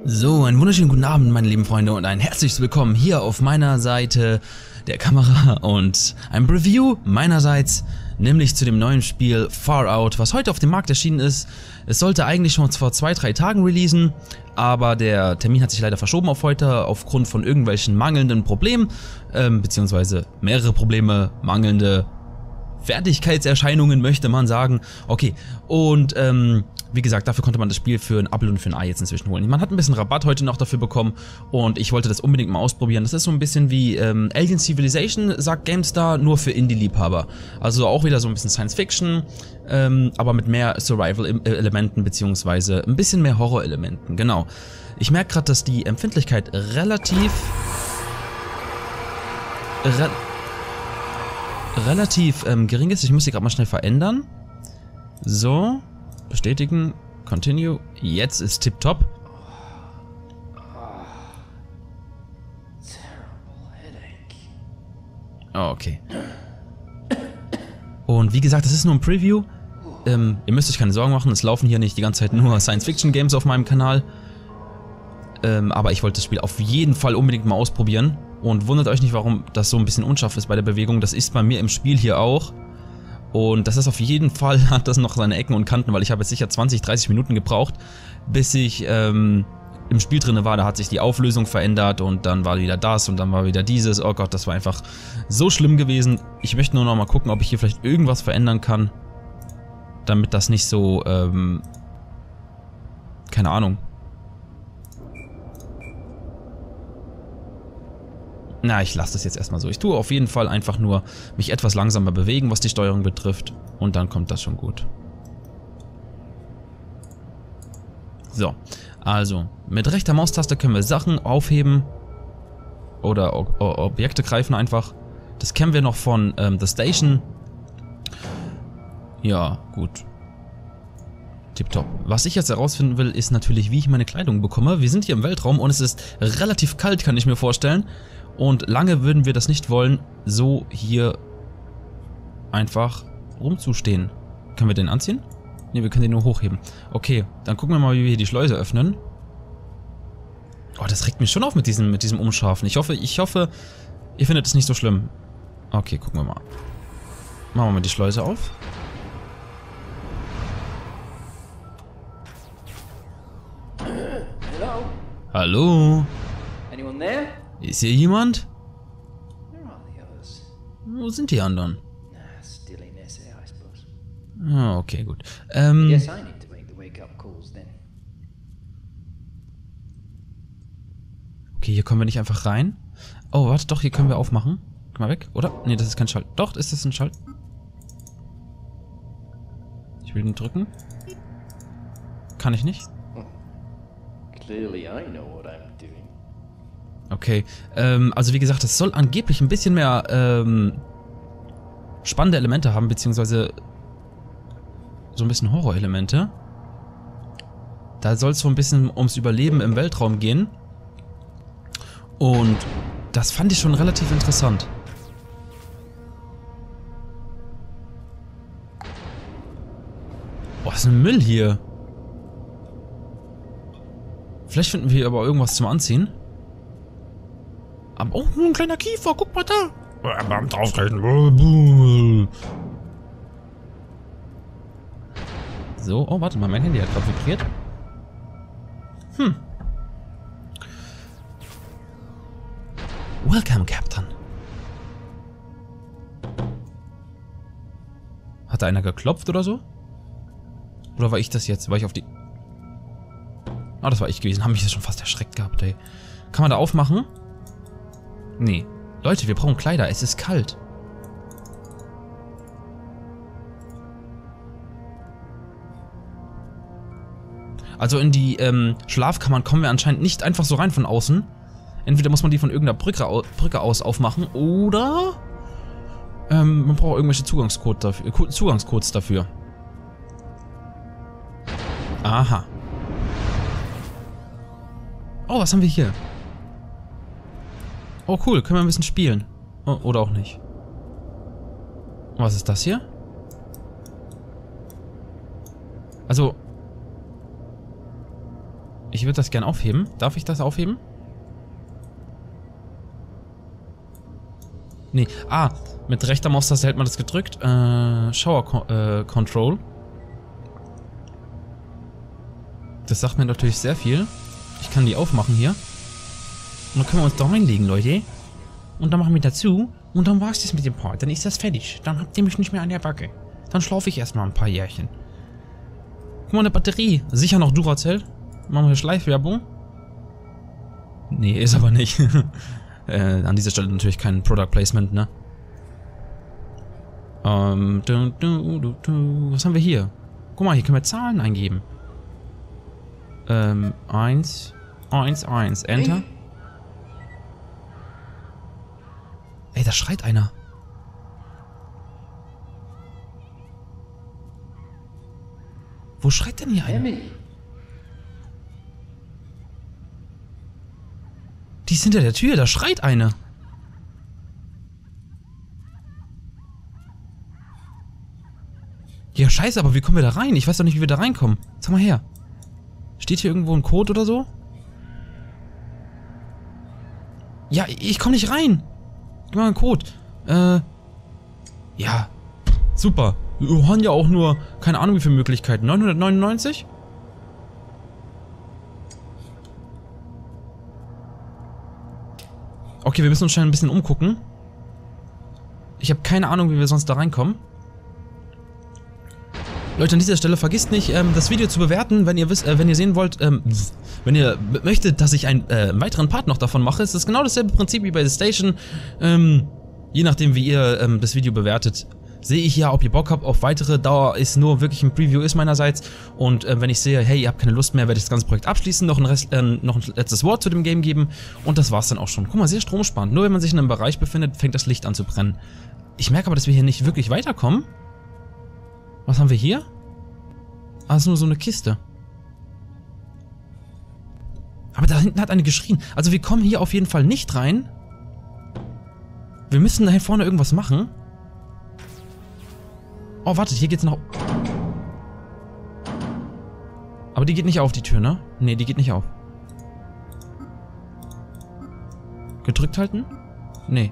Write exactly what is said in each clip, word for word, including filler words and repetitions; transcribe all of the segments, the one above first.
So, einen wunderschönen guten Abend, meine lieben Freunde, und ein herzliches Willkommen hier auf meiner Seite der Kamera und ein Review meinerseits, nämlich zu dem neuen Spiel Far Out, was heute auf dem Markt erschienen ist. Es sollte eigentlich schon vor zwei, drei Tagen releasen, aber der Termin hat sich leider verschoben auf heute aufgrund von irgendwelchen mangelnden Problemen, ähm, beziehungsweise mehrere Probleme, mangelnde Fertigkeitserscheinungen, möchte man sagen. Okay, und ähm, wie gesagt, dafür konnte man das Spiel für ein Apfel und für ein Ei jetzt inzwischen holen. Man hat ein bisschen Rabatt heute noch dafür bekommen und ich wollte das unbedingt mal ausprobieren. Das ist so ein bisschen wie ähm, Alien Civilization, sagt GameStar, nur für Indie-Liebhaber. Also auch wieder so ein bisschen Science-Fiction, ähm, aber mit mehr Survival-Elementen beziehungsweise ein bisschen mehr Horror-Elementen, genau. Ich merke gerade, dass die Empfindlichkeit relativ... Re relativ ähm, gering ist. Ich muss sie gerade mal schnell verändern. So, bestätigen, continue. Jetzt ist tipptopp. Okay. Und wie gesagt, das ist nur ein Preview. Ähm, ihr müsst euch keine Sorgen machen, es laufen hier nicht die ganze Zeit nur Science-Fiction-Games auf meinem Kanal. Ähm, aber ich wollte das Spiel auf jeden Fall unbedingt mal ausprobieren. Und wundert euch nicht, warum das so ein bisschen unscharf ist bei der Bewegung. Das ist bei mir im Spiel hier auch. Und das ist auf jeden Fall, hat das noch seine Ecken und Kanten, weil ich habe jetzt sicher zwanzig, dreißig Minuten gebraucht, bis ich ähm, im Spiel drin war. Da hat sich die Auflösung verändert und dann war wieder das und dann war wieder dieses. Oh Gott, das war einfach so schlimm gewesen. Ich möchte nur noch mal gucken, ob ich hier vielleicht irgendwas verändern kann, damit das nicht so, ähm, keine Ahnung. Na, ich lasse das jetzt erstmal so. Ich tue auf jeden Fall einfach nur mich etwas langsamer bewegen, was die Steuerung betrifft. Und dann kommt das schon gut. So, also mit rechter Maustaste können wir Sachen aufheben. Oder o o Objekte greifen einfach. Das kennen wir noch von ähm, The Station. Ja, gut. Tipptopp. Was ich jetzt herausfinden will, ist natürlich, wie ich meine Kleidung bekomme. Wir sind hier im Weltraum und es ist relativ kalt, kann ich mir vorstellen. Und lange würden wir das nicht wollen, so hier einfach rumzustehen. Können wir den anziehen? Ne, wir können den nur hochheben. Okay, dann gucken wir mal, wie wir hier die Schleuse öffnen. Oh, das regt mich schon auf mit diesem, mit diesem Umscharfen. Ich hoffe, ich hoffe, ihr findet es nicht so schlimm. Okay, gucken wir mal. Machen wir mal die Schleuse auf. Hello? Hallo? Anyone there? Ist hier jemand? Where are the others? Wo sind die anderen? Ah, still in S A, I suppose. Ah, okay, gut. Ähm, Guess I need to make the wake-up calls then. okay, hier kommen wir nicht einfach rein. Oh, warte, doch, hier können wir aufmachen. Guck mal weg, oder? Nee, das ist kein Schalt. Doch, ist das ein Schalt? Ich will ihn drücken. Kann ich nicht? Clearly I know what I'm doing. Okay, ähm, also wie gesagt, es soll angeblich ein bisschen mehr ähm, spannende Elemente haben, beziehungsweise so ein bisschen Horrorelemente. Da soll es so ein bisschen ums Überleben im Weltraum gehen. Und das fand ich schon relativ interessant. Boah, ist ein Müll hier. Vielleicht finden wir hier aber irgendwas zum Anziehen. Aber, oh, ein kleiner Kiefer, guck mal da. Beim drauftreten. So, oh, warte mal, mein Handy hat gerade vibriert. Hm. Welcome, Captain. Hat da einer geklopft oder so? Oder war ich das jetzt? War ich auf die... Ah, das war ich gewesen. Haben mich das schon fast erschreckt gehabt, ey. Kann man da aufmachen? Nee. Leute, wir brauchen Kleider. Es ist kalt. Also in die ähm, Schlafkammern kommen wir anscheinend nicht einfach so rein von außen. Entweder muss man die von irgendeiner Brücke, au Brücke aus aufmachen oder ähm, man braucht irgendwelche Zugangscode dafür, äh, Zugangscodes dafür. Aha. Oh, was haben wir hier? Oh, cool. Können wir ein bisschen spielen. Oh, oder auch nicht. Was ist das hier? Also... Ich würde das gern aufheben. Darf ich das aufheben? Nee. Ah, mit rechter Maustaste hält man das gedrückt. Äh, Shower Co äh, Control. Das sagt mir natürlich sehr viel. Ich kann die aufmachen hier. Und dann können wir uns da reinlegen, Leute. Und dann machen wir dazu. Und dann war es das mit dem Part. Dann ist das fertig. Dann habt ihr mich nicht mehr an der Backe. Dann schlafe ich erstmal ein paar Jährchen. Guck mal, eine Batterie. Sicher noch Duracell. Machen wir hier Schleichwerbung. Nee, ist aber nicht. äh, an dieser Stelle natürlich kein Product Placement, ne? Ähm, du, du, du, du. Was haben wir hier? Guck mal, hier können wir Zahlen eingeben. Ähm, eins, eins, eins. Enter. Ey, da schreit einer. Wo schreit denn hier einer? Die ist hinter der Tür, da schreit eine. Ja, scheiße, aber wie kommen wir da rein? Ich weiß doch nicht, wie wir da reinkommen. Sag mal her. Steht hier irgendwo ein Code oder so? Ja, ich komme nicht rein. Gib mal einen Code. Äh. Ja. Super. Wir haben ja auch nur, keine Ahnung wie viele Möglichkeiten. neunhundertneunundneunzig? Okay, wir müssen uns schnell ein bisschen umgucken. Ich habe keine Ahnung, wie wir sonst da reinkommen. Leute, an dieser Stelle vergisst nicht, ähm, das Video zu bewerten, wenn ihr wisst, äh, wenn ihr sehen wollt, ähm, wenn ihr möchtet, dass ich einen äh, weiteren Part noch davon mache. Es ist genau dasselbe Prinzip wie bei The Station. Ähm, je nachdem, wie ihr ähm, das Video bewertet, sehe ich ja, ob ihr Bock habt auf weitere. Dauer ist nur wirklich ein Preview ist meinerseits. Und äh, wenn ich sehe, hey, ihr habt keine Lust mehr, werde ich das ganze Projekt abschließen, noch ein, Rest, äh, noch ein letztes Wort zu dem Game geben. Und das war's dann auch schon. Guck mal, sehr stromsparend. Nur wenn man sich in einem Bereich befindet, fängt das Licht an zu brennen. Ich merke aber, dass wir hier nicht wirklich weiterkommen. Was haben wir hier? Ah, ist nur so eine Kiste. Aber da hinten hat eine geschrien. Also wir kommen hier auf jeden Fall nicht rein. Wir müssen da hier vorne irgendwas machen. Oh, wartet, hier geht's noch... Aber die geht nicht auf, die Tür, ne? Ne, die geht nicht auf. Gedrückt halten? Nee.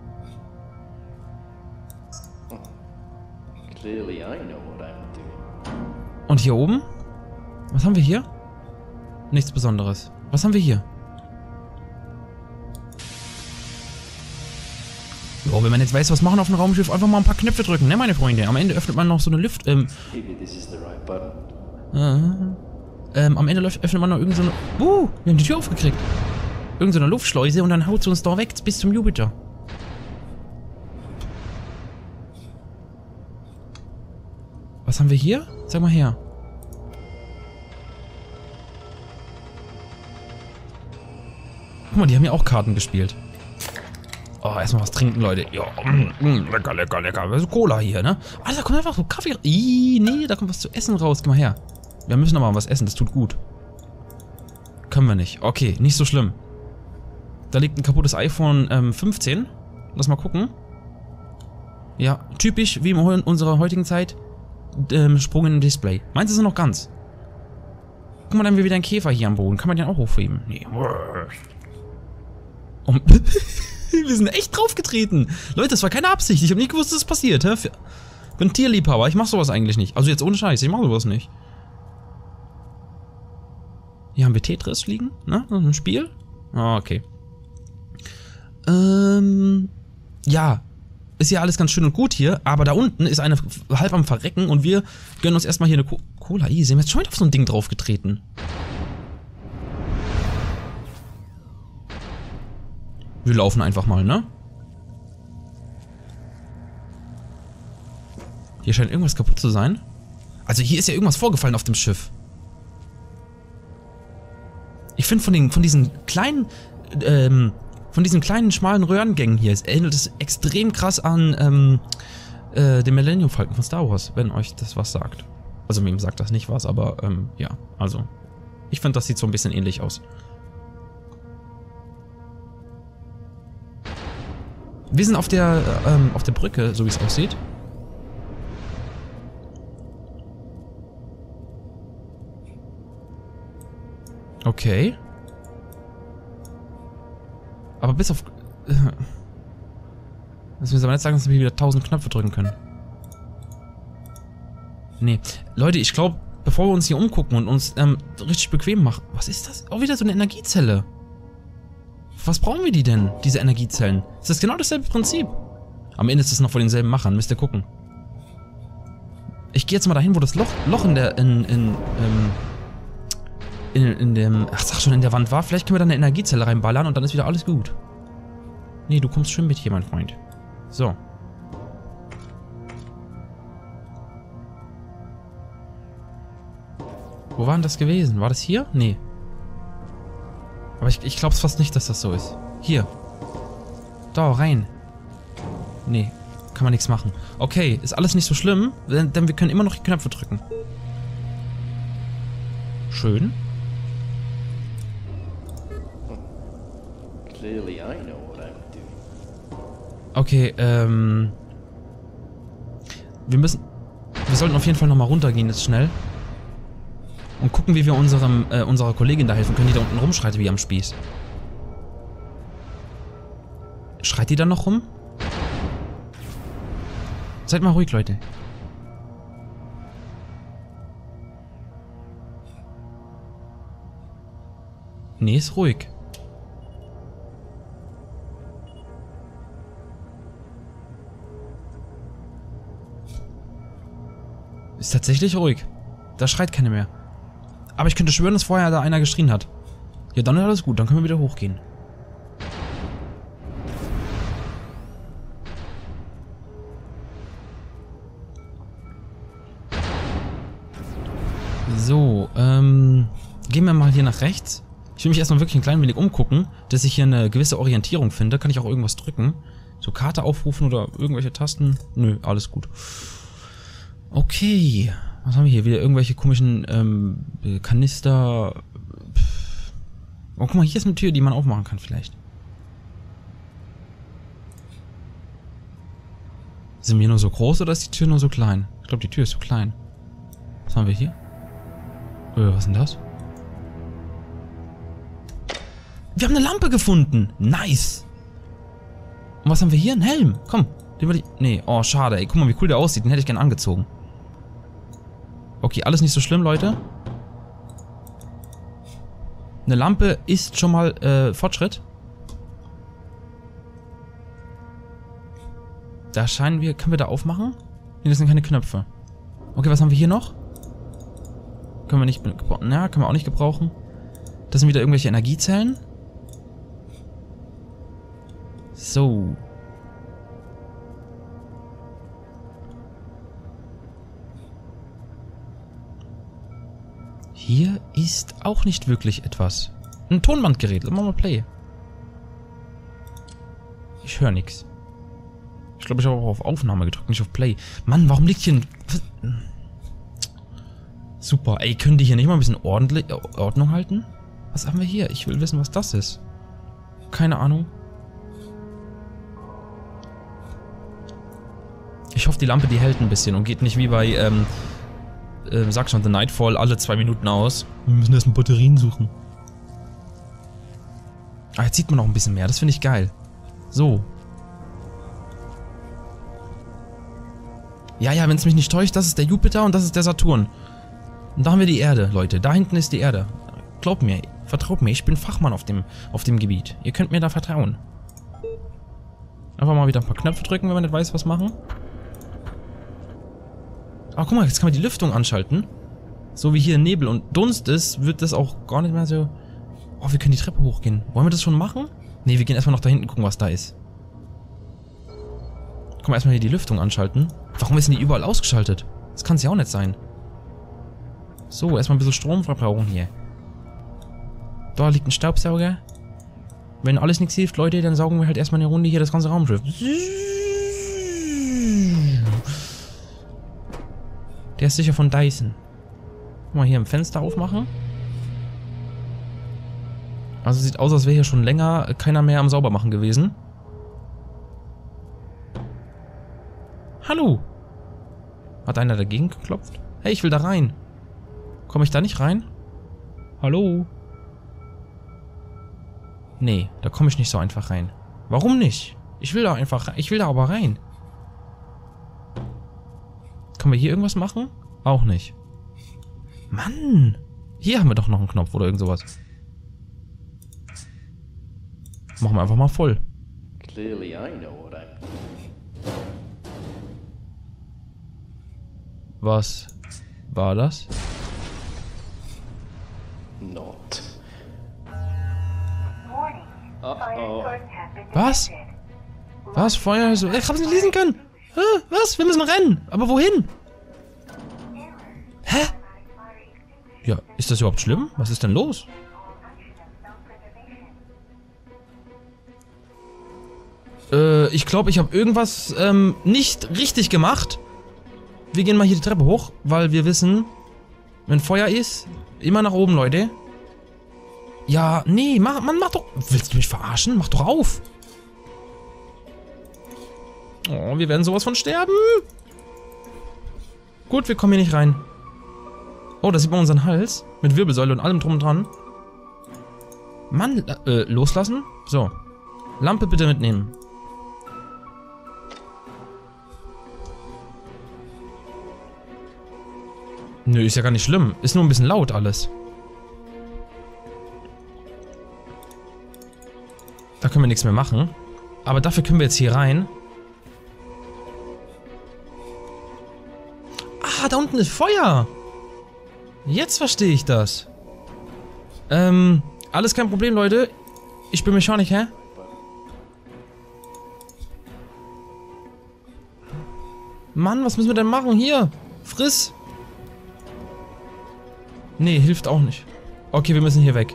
Clearly I know what I'm doing. Und hier oben? Was haben wir hier? Nichts Besonderes. Was haben wir hier? Oh, wenn man jetzt weiß, was machen auf dem Raumschiff, einfach mal ein paar Knöpfe drücken, ne, meine Freunde? Am Ende öffnet man noch so eine Luft, ähm... Maybe this is the right button. Äh, ähm, am Ende öffnet man noch irgend so eine... Uh, wir haben die Tür aufgekriegt. Irgend so eine Luftschleuse und dann haut sie uns da weg bis zum Jupiter. Was haben wir hier? Sag mal her. Guck mal, die haben ja auch Karten gespielt. Oh, erstmal was trinken, Leute. Ja, mm, mm, lecker, lecker, lecker. Das ist Cola hier, ne? Ah, da kommt einfach so Kaffee. Ih, nee, da kommt was zu essen raus. Geh mal her. Wir müssen aber was essen, das tut gut. Können wir nicht. Okay, nicht so schlimm. Da liegt ein kaputtes iPhone ähm, fünfzehn. Lass mal gucken. Ja, typisch wie in unserer heutigen Zeit. Ähm, Sprung in den Display. Meinst du, ist noch ganz? Guck mal, dann haben wir wieder einen Käfer hier am Boden. Kann man den auch hochheben? Nee. Um wir sind echt draufgetreten. Leute, das war keine Absicht. Ich habe nicht gewusst, dass das passiert. Hä? Für, für einen Tierliebhaber. Ich mach sowas eigentlich nicht. Also jetzt ohne Scheiß. Ich mach sowas nicht. Hier haben wir Tetris liegen. Ne? Das ist ein Spiel. Ah, okay. Ähm. Ja. Ist ja alles ganz schön und gut hier, aber da unten ist eine halb am Verrecken und wir gönnen uns erstmal hier eine Co Cola. Ih, sie haben jetzt schon wieder auf so ein Ding draufgetreten. Wir laufen einfach mal, ne? Hier scheint irgendwas kaputt zu sein. Also hier ist ja irgendwas vorgefallen auf dem Schiff. Ich finde von den, von diesen kleinen, ähm, von diesen kleinen, schmalen Röhrengängen hier, es erinnert es extrem krass an, ähm, äh, den Millennium Falcon von Star Wars, wenn euch das was sagt. Also wem sagt das nicht was, aber, ähm, ja, also. Ich finde, das sieht so ein bisschen ähnlich aus. Wir sind auf der, ähm, auf der Brücke, so wie es aussieht. Okay. Aber bis auf... Das müssen wir aber nicht sagen, dass wir wieder tausend Knöpfe drücken können. Nee. Leute, ich glaube, bevor wir uns hier umgucken und uns ähm, richtig bequem machen... Was ist das? Auch wieder so eine Energiezelle. Was brauchen wir die denn, diese Energiezellen? Das ist genau dasselbe Prinzip. Am Ende ist es noch von denselben Machern, müsst ihr gucken. Ich gehe jetzt mal dahin, wo das Loch, Loch in der, in, in, ähm, in, in dem, ach sag schon, in der Wand war. Vielleicht können wir da eine Energiezelle reinballern und dann ist wieder alles gut. Nee, du kommst schön mit hier, mein Freund. So. Wo war denn das gewesen? War das hier? Nee. Aber ich, ich glaube es fast nicht, dass das so ist. Hier. Da, rein. Nee, kann man nichts machen. Okay, ist alles nicht so schlimm, denn, denn wir können immer noch die Knöpfe drücken. Schön. Clearly I know what I'm doing. Okay, ähm... Wir müssen... Wir sollten auf jeden Fall nochmal runtergehen jetzt schnell. Und gucken, wie wir unserem, äh, unserer Kollegin da helfen können, die da unten rumschreit wie am Spieß. Schreit die da noch rum? Seid mal ruhig, Leute. Nee, ist ruhig. Ist tatsächlich ruhig. Da schreit keine mehr. Aber ich könnte schwören, dass vorher da einer geschrien hat. Ja, dann ist alles gut. Dann können wir wieder hochgehen. So, ähm... gehen wir mal hier nach rechts. Ich will mich erstmal wirklich ein klein wenig umgucken, dass ich hier eine gewisse Orientierung finde. Kann ich auch irgendwas drücken? So Karte aufrufen oder irgendwelche Tasten? Nö, alles gut. Okay. Was haben wir hier? Wieder irgendwelche komischen ähm, Kanister. Oh, guck mal, hier ist eine Tür, die man aufmachen kann vielleicht. Sind wir nur so groß oder ist die Tür nur so klein? Ich glaube, die Tür ist so klein. Was haben wir hier? Äh, was ist denn das? Wir haben eine Lampe gefunden. Nice. Und was haben wir hier? Ein Helm. Komm. Den will ich... Nee, oh, schade, ey. Guck mal, wie cool der aussieht. Den hätte ich gern angezogen. Okay, alles nicht so schlimm, Leute. Eine Lampe ist schon mal äh, Fortschritt. Da scheinen wir... Können wir da aufmachen? Nee, das sind keine Knöpfe. Okay, was haben wir hier noch? Können wir nicht... Ja, können wir auch nicht gebrauchen. Das sind wieder irgendwelche Energiezellen. So. Hier ist auch nicht wirklich etwas. Ein Tonbandgerät. Machen wir mal Play. Ich höre nichts. Ich glaube, ich habe auch auf Aufnahme gedrückt, nicht auf Play. Mann, warum liegt hier ein... Super. Ey, können die hier nicht mal ein bisschen ordentlich, Ordnung halten? Was haben wir hier? Ich will wissen, was das ist. Keine Ahnung. Ich hoffe, die Lampe, die hält ein bisschen und geht nicht wie bei, ähm... Äh, sag schon, The Nightfall alle zwei Minuten aus. Wir müssen erstmal Batterien suchen. Ah, jetzt sieht man noch ein bisschen mehr. Das finde ich geil. So. Ja, ja, wenn es mich nicht täuscht, das ist der Jupiter und das ist der Saturn. Und da haben wir die Erde, Leute. Da hinten ist die Erde. Glaubt mir, vertraut mir, ich bin Fachmann auf dem, auf dem Gebiet. Ihr könnt mir da vertrauen. Einfach mal wieder ein paar Knöpfe drücken, wenn man nicht weiß, was machen. Ah, guck mal, jetzt kann man die Lüftung anschalten. So wie hier Nebel und Dunst ist, wird das auch gar nicht mehr so... Oh, wir können die Treppe hochgehen. Wollen wir das schon machen? Ne, wir gehen erstmal noch da hinten gucken, was da ist. Guck mal, erstmal hier die Lüftung anschalten. Warum ist denn die überall ausgeschaltet? Das kann es ja auch nicht sein. So, erstmal ein bisschen Strom verbrauchen hier. Da liegt ein Staubsauger. Wenn alles nichts hilft, Leute, dann saugen wir halt erstmal eine Runde hier das ganze Raumschiff. Der ist sicher von Dyson. Mal hier ein Fenster aufmachen. Also sieht aus, als wäre hier schon länger keiner mehr am Saubermachen gewesen. Hallo. Hat einer dagegen geklopft? Hey, ich will da rein. Komme ich da nicht rein? Hallo? Nee, da komme ich nicht so einfach rein. Warum nicht? Ich will da einfach, ich will da aber rein. Können wir hier irgendwas machen? Auch nicht. Mann! Hier haben wir doch noch einen Knopf oder irgend sowas. Machen wir einfach mal voll. Clearly I know what I'm Was war das? not. Warning. Fire Uh-oh. source has been Was? detected. Was? Feuer? So, ich hab's nicht lesen können. Hä? Was? Wir müssen rennen. Aber wohin? Hä? Ja, ist das überhaupt schlimm? Was ist denn los? Äh, ich glaube, ich habe irgendwas ähm, nicht richtig gemacht. Wir gehen mal hier die Treppe hoch, weil wir wissen, wenn Feuer ist, immer nach oben, Leute. Ja, nee, mach, Mann, mach doch... Willst du mich verarschen? Mach doch auf. Oh, wir werden sowas von sterben. Gut, wir kommen hier nicht rein. Oh, da sieht man unseren Hals. Mit Wirbelsäule und allem drum und dran. Mann, äh, loslassen? So. Lampe bitte mitnehmen. Nö, ist ja gar nicht schlimm. Ist nur ein bisschen laut alles. Da können wir nichts mehr machen. Aber dafür können wir jetzt hier rein. Ah, da unten ist Feuer. Jetzt verstehe ich das. Ähm, alles kein Problem, Leute. Ich bin Mechaniker. Mann, was müssen wir denn machen? Hier, friss. Nee, hilft auch nicht. Okay, wir müssen hier weg.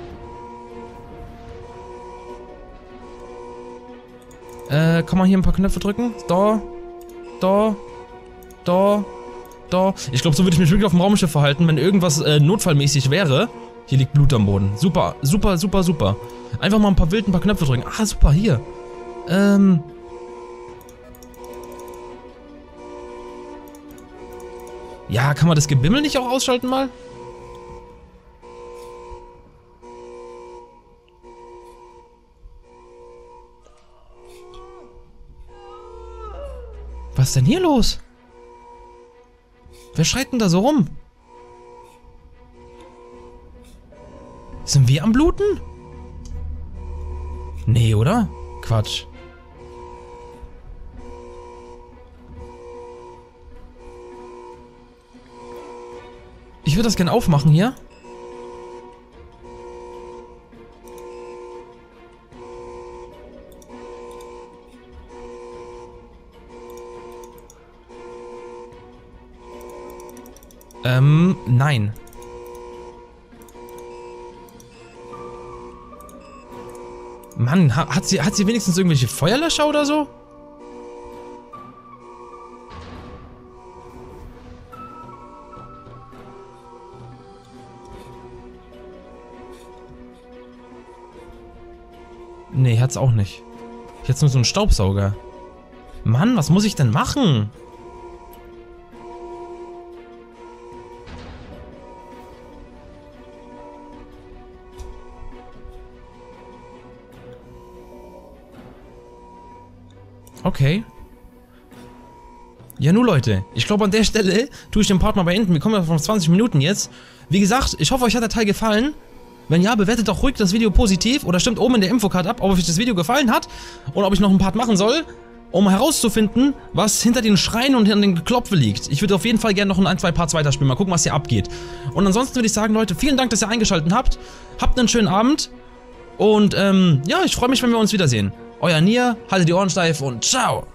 Äh, kann man hier ein paar Knöpfe drücken? Da, da, da, da. Ich glaube, so würde ich mich wirklich auf dem Raumschiff verhalten, wenn irgendwas äh, notfallmäßig wäre. Hier liegt Blut am Boden. Super, super, super, super. Einfach mal ein paar wild ein paar Knöpfe drücken. Ah, super, hier. Ähm... Ja, kann man das Gebimmel nicht auch ausschalten mal? Was ist denn hier los? Wer schreit denn da so rum? Sind wir am Bluten? Nee, oder? Quatsch. Ich würde das gerne aufmachen hier. Ähm, nein. Mann, ha- hat sie, hat sie wenigstens irgendwelche Feuerlöscher oder so? Nee, hat's auch nicht. Jetzt nur so einen Staubsauger. Mann, was muss ich denn machen? Okay. Ja, nur Leute, ich glaube an der Stelle tue ich den Part mal beenden. Wir kommen ja von zwanzig Minuten jetzt. Wie gesagt, ich hoffe, euch hat der Teil gefallen. Wenn ja, bewertet doch ruhig das Video positiv oder stimmt oben in der Infocard ab, ob euch das Video gefallen hat und ob ich noch einen Part machen soll, um herauszufinden, was hinter den Schreien und hinter den Geklopfe liegt. Ich würde auf jeden Fall gerne noch ein, zwei Parts weiterspielen, mal gucken, was hier abgeht. Und ansonsten würde ich sagen, Leute, vielen Dank, dass ihr eingeschaltet habt. Habt einen schönen Abend und ähm, ja, ich freue mich, wenn wir uns wiedersehen. Euer Nier, haltet die Ohren steif und ciao!